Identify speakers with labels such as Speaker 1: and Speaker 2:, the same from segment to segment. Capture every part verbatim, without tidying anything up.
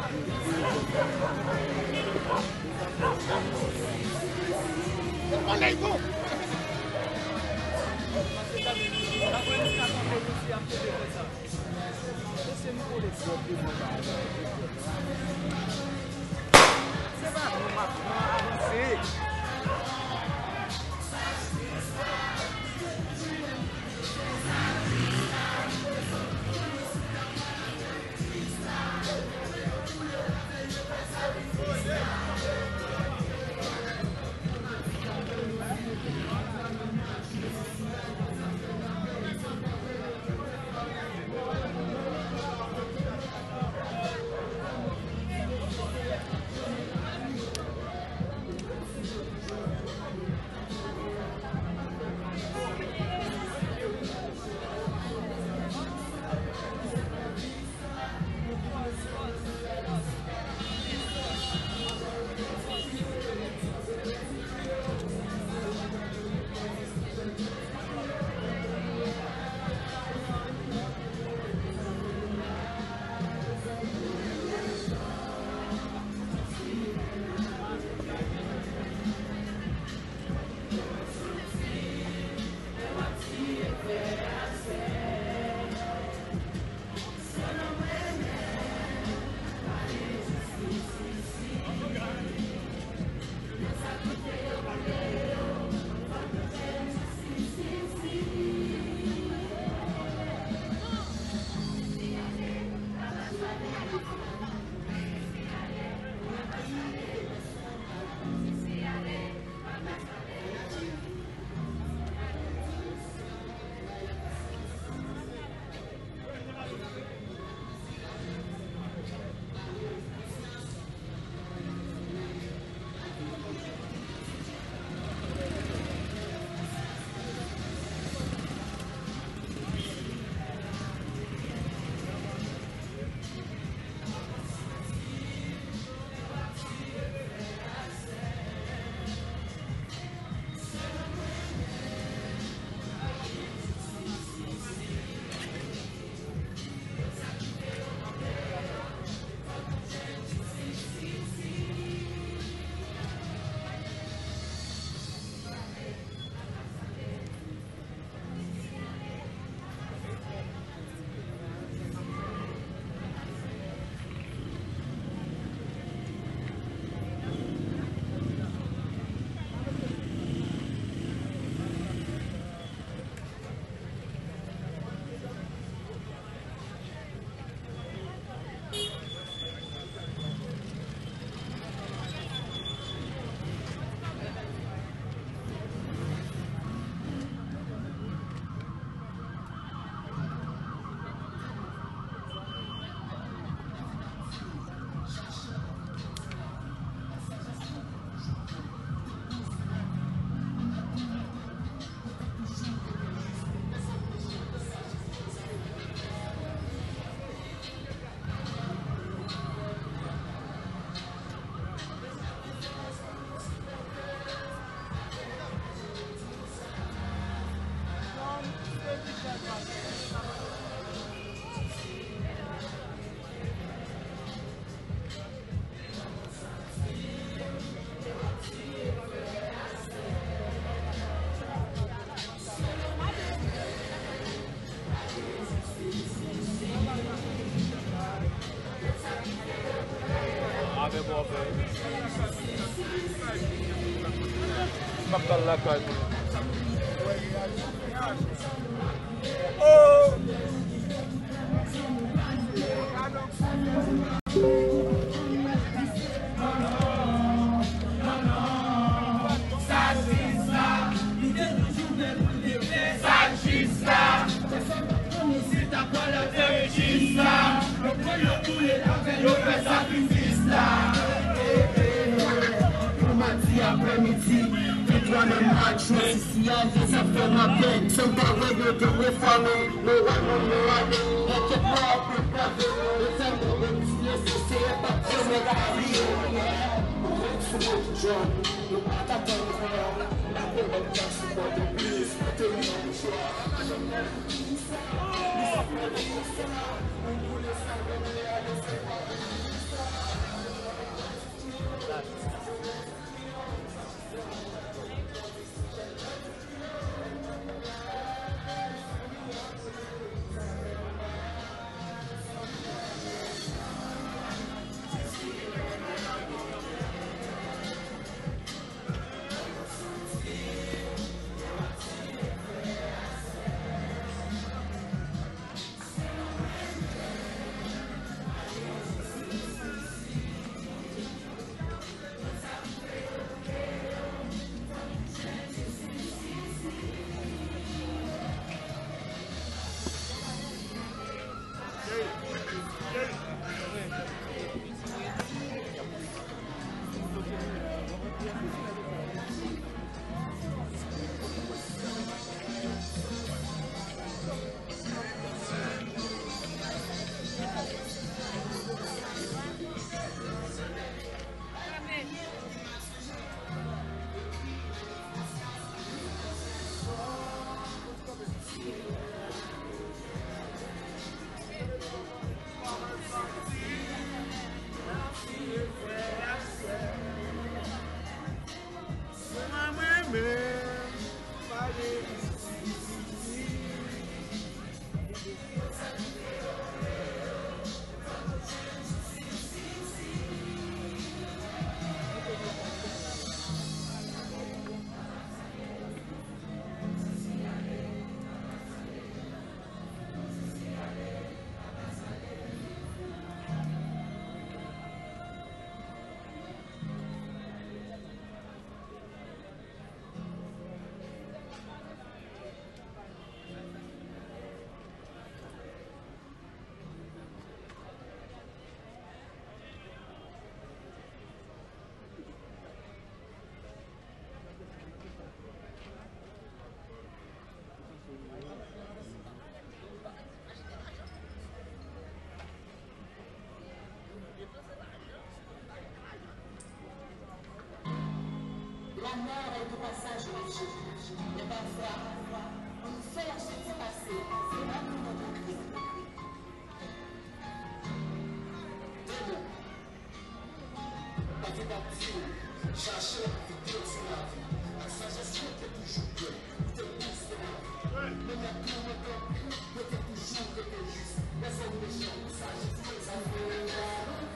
Speaker 1: Makalakad. Oh!
Speaker 2: Si yanje ça fait ma peine, sans parler de te réformer, le roi non le roi, et que moi plus pas de le temps de remercier, c'est pas pour me garder. Le pataton, la paix de la support de plus, te le choix. On voulait savoir, mais elle ne sait pas. La mort est au passage de Dieu. Mais parfois, on nous fait ensuite passer. C'est là que notre cri. Demain, petit à petit, chercher la vitesse sur la vie. La sagesse était toujours pleine. T'es plus de la vie. Même la tour de ton cri, t'es toujours de tes juste. Les hommes méchants, sagesse, les affaires.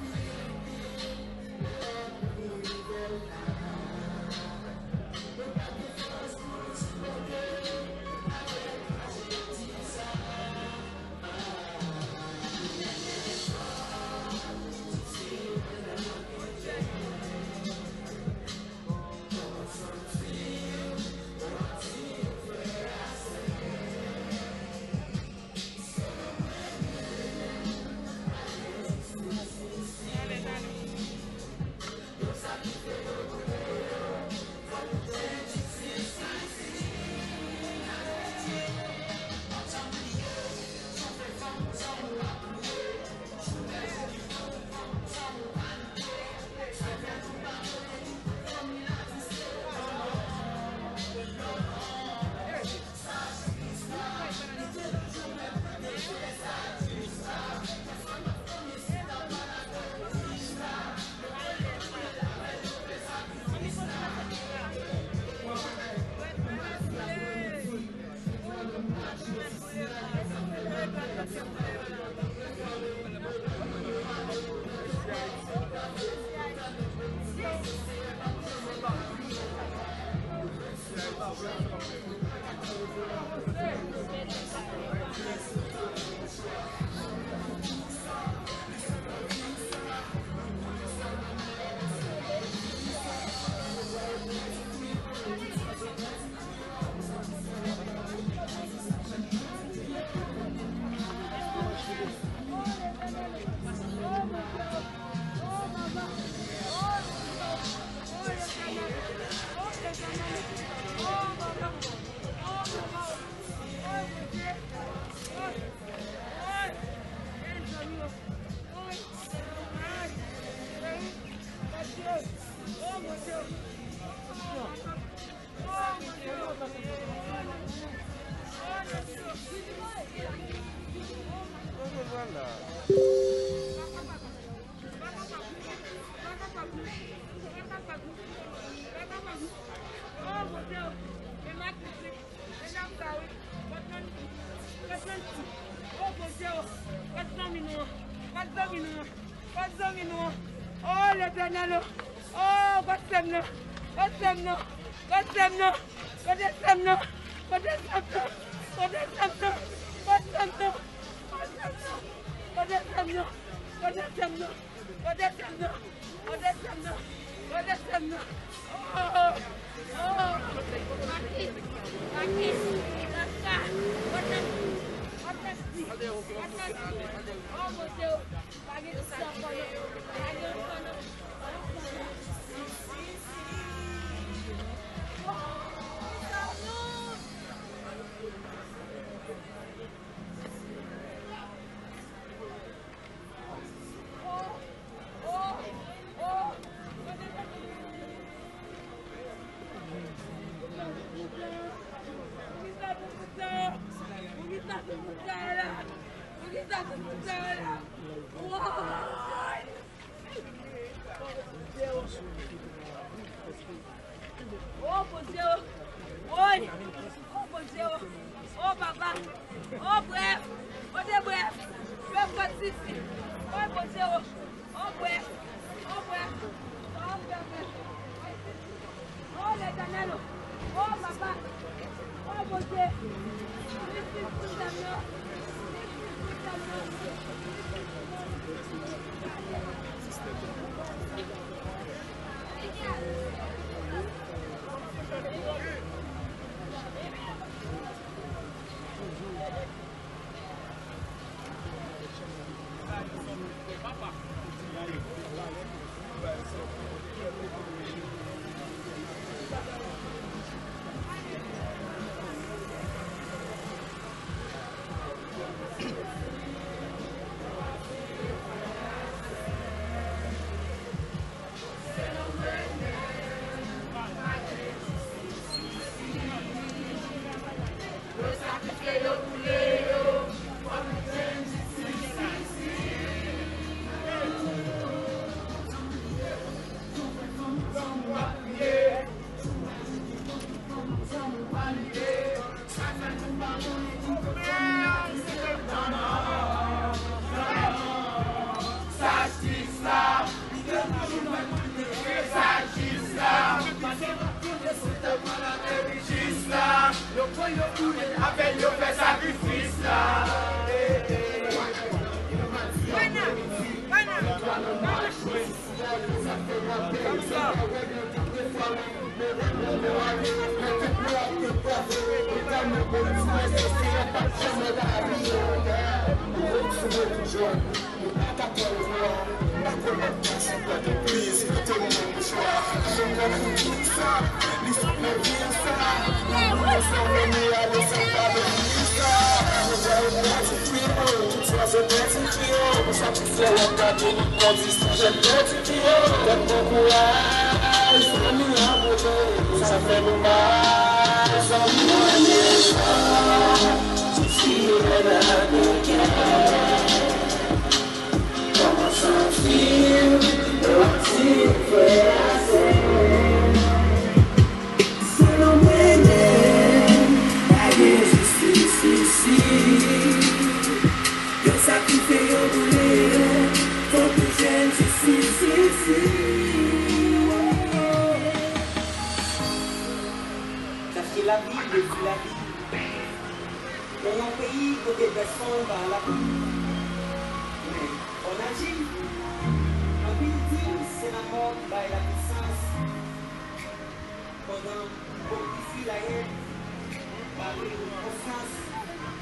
Speaker 1: Oh, l'éternel, oh, God save nous, God save nous, God save nous, God save nous, God save nous, God save nous, God save nous, God save nous, God save nous, God save nous, God save nous, God save nous, oh, oh, Maki, Maki, Rasta, God save nous. Oh, mon Dieu, Oh, mon Dieu! Oui! Oh, mon Dieu! Oh, papa! Oh, bref! Oh, de bref! Je vais prendre ici! Oh, mon Dieu! Oh, bref! Oh, bref! Oh, bref! Oh, l'éternel! Oh, papa! Oh, mon Dieu! Ici, tout à l'heure! Ici, tout à l'heure!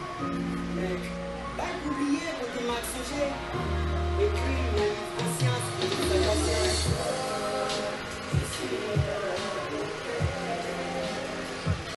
Speaker 3: Pas oublier, pour que Max Songer écrit une conscience